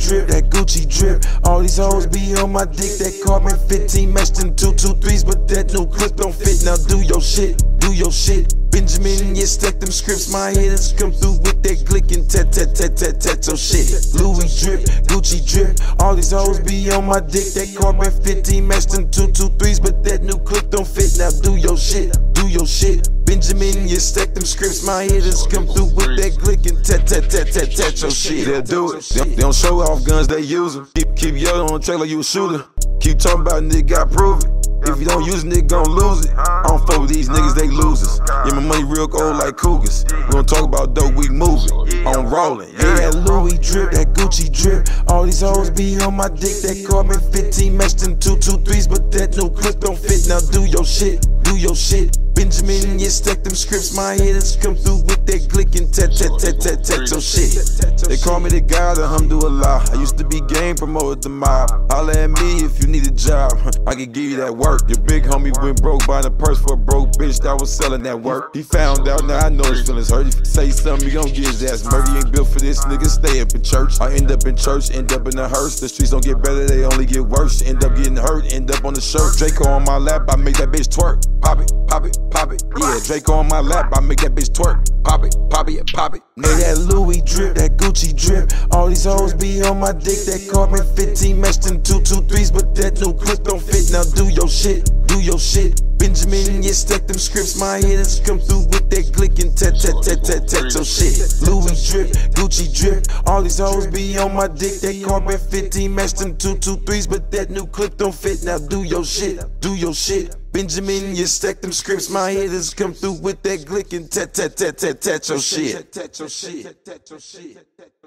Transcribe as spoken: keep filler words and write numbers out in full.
drip, that Gucci drip. All these hoes be on my dick, that Carbon fifteen matched in two two threes, but that new clip don't fit. Now do your shit, do your shit. Benjamin, yeah, stack them scripts. My hitters come through with that glick and tat tat tat tat tat your shit. Louis drip, Gucci drip. All these hoes be on my dick, that Carbon fifteen matched in two two threes, but that new clip don't fit. Now do your shit, do your shit. Benjamin, yeah, stack them scripts. My hitters come through with that glick and tat tat tat tat tat your shit. They'll do it. They, they don't show off guns, they use them. Keep, keep yelling on the track like you a shooter. Keep talking about nigga, got prove it. If you don't use it, nigga gon' lose it. I don't fuck with these niggas, they losers. Yeah, my money real cold like cougars. We gon' talk about dope, we moving. I'm rolling, yeah. That Louis drip, that Gucci drip. All these hoes be on my dick, that Carbon fifteen matched in two two threes, but that new clip don't fit. Now do your shit, do your shit. Benjamin, yeah, stack them scripts. My hitters come through with that glick and tat tat tat tat tat your shit. They call me the guy, alhamdulillah. I used to be game promoted the mob. Holla at me if you need a job. I can give you that work. Your big homie went broke buying a purse for a broke bitch that was selling that work. He found out, now I know his feelings hurt. If you say something, you gon' get his ass murdered. He ain't built for this, nigga, stay up in church. I end up in church, end up in a hearse. The streets don't get better, they only get worse. End up getting hurt, end up on the shirt. Draco on my lap, I make that bitch twerk. Pop it, pop it, pop it. Yeah, Draco on my lap, I make that bitch twerk. Pop it, pop it, pop it. Yeah, that Louis drip, that Gucci drip. All these hoes be on my dick, that Carbon fifteen matched in two two threes, but that new clip don't fit. Now do your shit, do your shit. Benjamin, yeah, stack them scripts. My hitters come through with that glick and tat tat tat tat tat your shit. Louis drip, Gucci drip. All these hoes be on my dick, that Carbon fifteen matched in two two threes, but that new clip don't fit. Now do your shit, do your shit. Benjamin, yeah, stack them scripts. My hitters come through with that glick and tat tat tat tat tat your shit.